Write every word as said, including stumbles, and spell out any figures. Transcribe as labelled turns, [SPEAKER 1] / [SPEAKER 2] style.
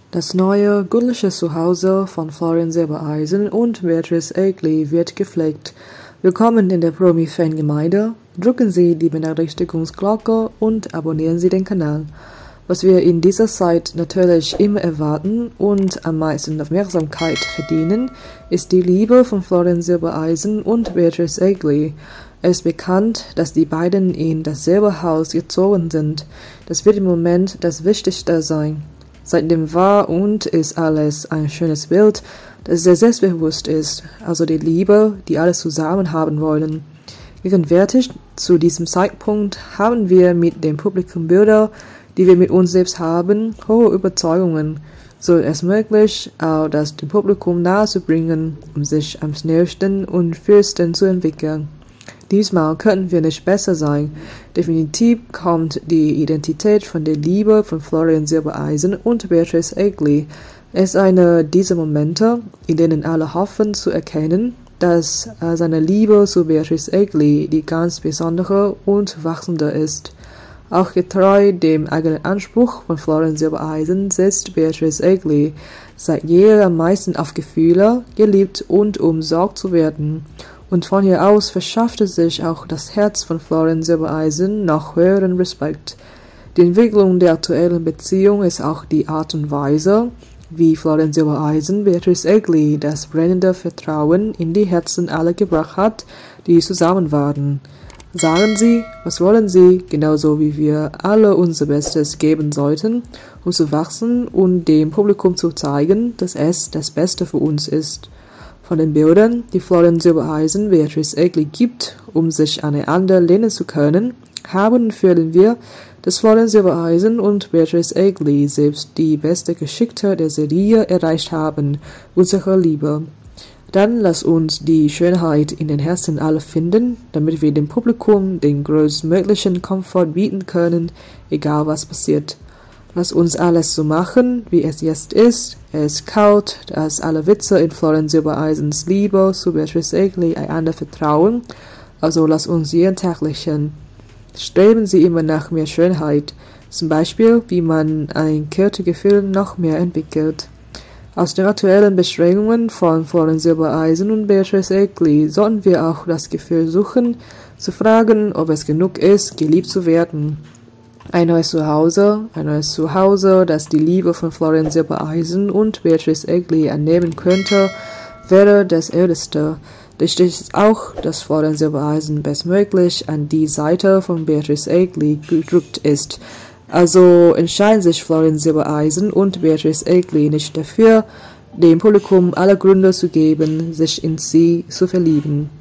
[SPEAKER 1] Das neue, göttliche Zuhause von Florian Silbereisen und Beatrice Egli wird gepflegt. Willkommen in der Promi-Fangemeinde. Drücken Sie die Benachrichtigungsglocke und abonnieren Sie den Kanal. Was wir in dieser Zeit natürlich immer erwarten und am meisten Aufmerksamkeit verdienen, ist die Liebe von Florian Silbereisen und Beatrice Egli. Es ist bekannt, dass die beiden in dasselbe Haus gezogen sind. Das wird im Moment das Wichtigste sein. Seitdem war und ist alles ein schönes Bild, das sehr selbstbewusst ist, also die Liebe, die alle zusammen haben wollen. Gegenwärtig, zu diesem Zeitpunkt, haben wir mit dem Publikum Bilder, die wir mit uns selbst haben, hohe Überzeugungen. So ist es möglich, auch das dem Publikum nahezubringen, um sich am schnellsten und fürsten zu entwickeln. Diesmal könnten wir nicht besser sein. Definitiv kommt die Identität von der Liebe von Florian Silbereisen und Beatrice Egli. Es ist einer dieser Momente, in denen alle hoffen zu erkennen, dass äh, seine Liebe zu Beatrice Egli die ganz besondere und wachsende ist. Auch getreu dem eigenen Anspruch von Florian Silbereisen setzt Beatrice Egli seit jeher am meisten auf Gefühle, geliebt und umsorgt zu werden. Und von hier aus verschaffte sich auch das Herz von Florian Silbereisen noch höheren Respekt. Die Entwicklung der aktuellen Beziehung ist auch die Art und Weise, wie Florian Silbereisen Beatrice Egli das brennende Vertrauen in die Herzen aller gebracht hat, die zusammen waren. Sagen Sie, was wollen Sie, genauso wie wir alle unser Bestes geben sollten, um zu wachsen und dem Publikum zu zeigen, dass es das Beste für uns ist. Von den Bildern, die Florian Silbereisen Beatrice Egli gibt, um sich aneinander lehnen zu können, haben und fühlen wir, dass Florian Silbereisen und Beatrice Egli selbst die beste Geschichte der Serie erreicht haben, unsere Liebe. Dann lass uns die Schönheit in den Herzen aller finden, damit wir dem Publikum den größtmöglichen Komfort bieten können, egal was passiert. Lass uns alles so machen, wie es jetzt ist. Es ist kalt, dass alle Witze in Florian Silbereisens Liebe zu Beatrice Egli einander vertrauen, also lass uns jeden Tag lächeln. Streben Sie immer nach mehr Schönheit, zum Beispiel, wie man ein Kältegefühl noch mehr entwickelt. Aus den aktuellen Beschränkungen von Florian Silbereisen und Beatrice Egli sollten wir auch das Gefühl suchen, zu fragen, ob es genug ist, geliebt zu werden. Ein neues Zuhause, ein neues Zuhause, das die Liebe von Florian Silbereisen und Beatrice Egli annehmen könnte, wäre das älteste. Wichtig ist auch, dass Florian Silbereisen bestmöglich an die Seite von Beatrice Egli gedrückt ist. Also entscheiden sich Florian Silbereisen und Beatrice Egli nicht dafür, dem Publikum alle Gründe zu geben, sich in sie zu verlieben.